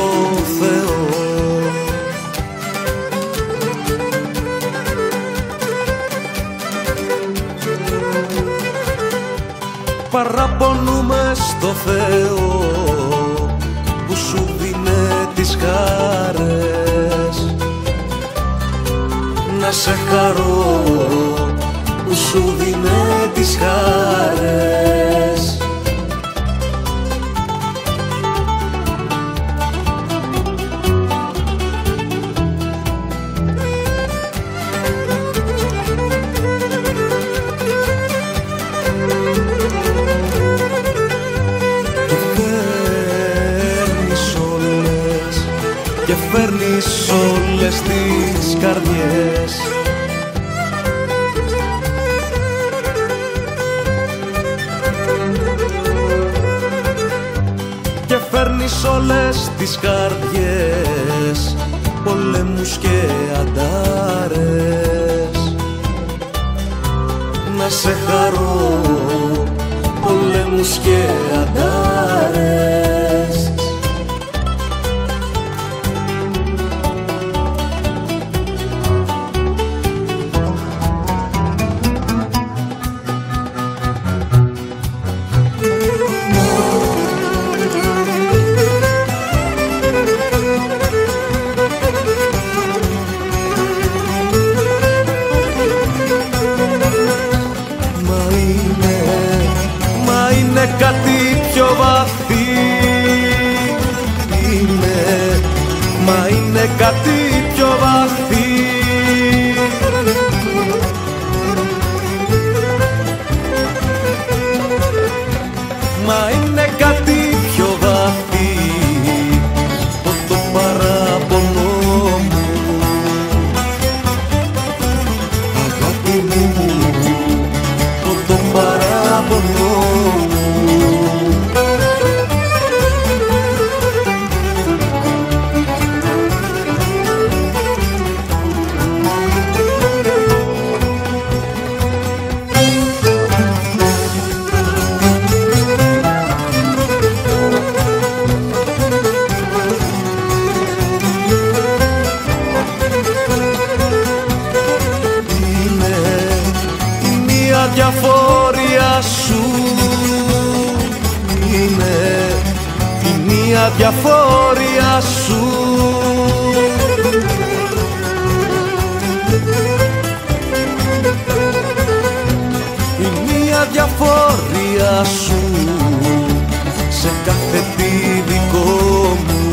Θεό. Παραπονούμε στο Θεό που σου δίνε τις χάρες. Να σε χαρώ που σου δίνε τις χάρες. Και φέρνεις όλες τις καρδιές. Και φέρνεις όλες τις καρδιές, πολέμους και αντάρες. Να σε χαρώ, πολέμους και αντάρες. Είναι κάτι πιο βαθύ, μα είναι κάτι πιο βαθύ. Μα είναι κάτι πιο βαθύ από το παράπονο μου. Αγάπη μου, από το παράπονο μου. Διαφορία σου είναι η μία διαφορία σου. Η μία διαφορία σου σε κάθε τι δικό μου.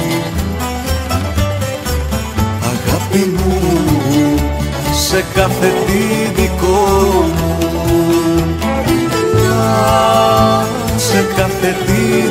Αγάπη μου, σε κάθε τι δικό μου. Σε κάθε τι